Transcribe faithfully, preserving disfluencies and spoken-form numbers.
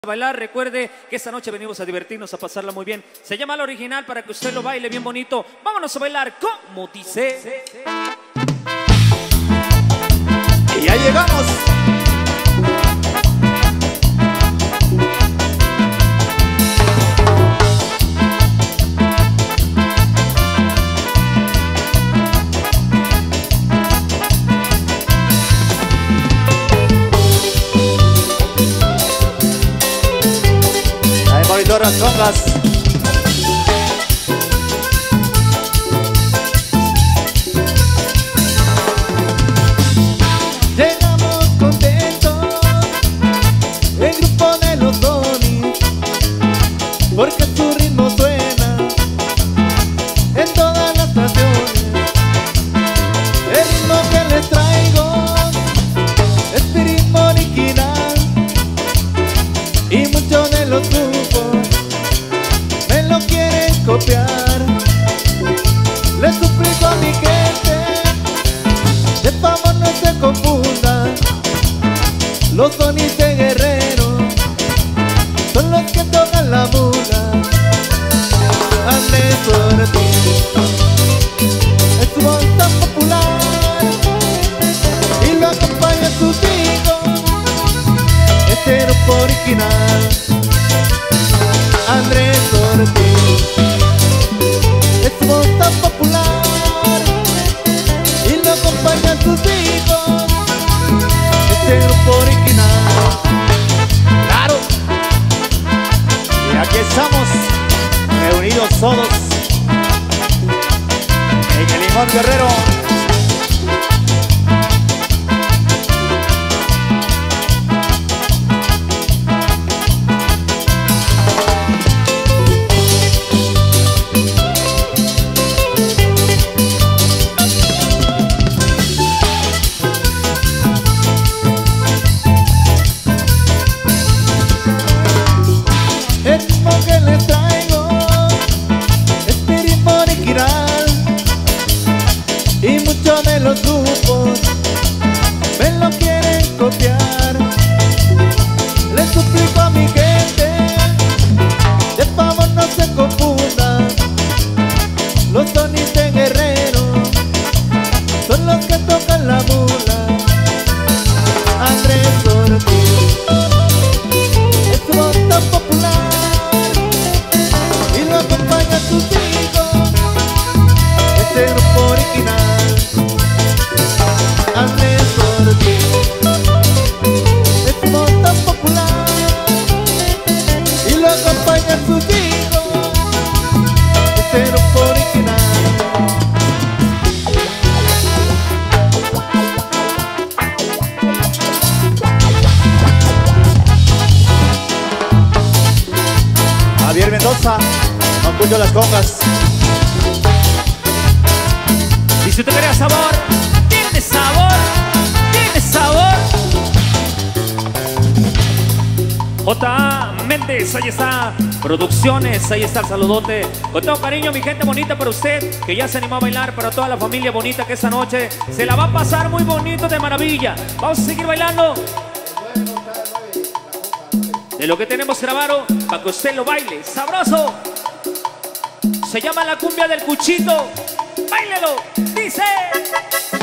Bailar, recuerde que esta noche venimos a divertirnos, a pasarla muy bien. Se llama La Original para que usted lo baile bien bonito. Vámonos a bailar como dice. Y ya llegamos. Moridoras congas. Llegamos contentos, el grupo de los Donis, porque su ritmo suena en todas las estaciones. El ritmo que les traigo es mi ritmo original, y muchos de los grupos me lo quieren copiar. Les suplico a mi gente, de favor no se confunda. Los Donis de Guerrero son los que tocan la mula. Andrés Ortiz es su voz tan popular y lo acompaña sus hijos, este grupo original. Andrés Ortiz es su voz tan popular y lo acompañan sus hijos, este grupo original. ¡Claro! Y aquí estamos, reunidos todos en el Limón Guerrero. Que les traigo es mi ritmo original, y muchos de los grupos me lo quieren copiar. Les suplico a mi gente, de favor no se confundan. Los Donis de Guerrero son los que tocan la mula. Andrés Ortiz es su voz tan popular y lo acompaña a sus hijos, este grupo original. Andrés Ortiz es su voz tan popular y lo acompaña a sus hijos, este grupo original. Javier Mendoza, no escucho las congas. Y si usted quería sabor, tiene sabor, tiene sabor. J A Méndez, ahí está. Producciones, ahí está el saludote. Con todo cariño, mi gente bonita, para usted que ya se animó a bailar, para toda la familia bonita que esta noche se la va a pasar muy bonito, de maravilla. Vamos a seguir bailando de lo que tenemos grabado para que usted lo baile sabroso. Se llama La Cumbia del Cuchito. ¡Báilelo! Dice.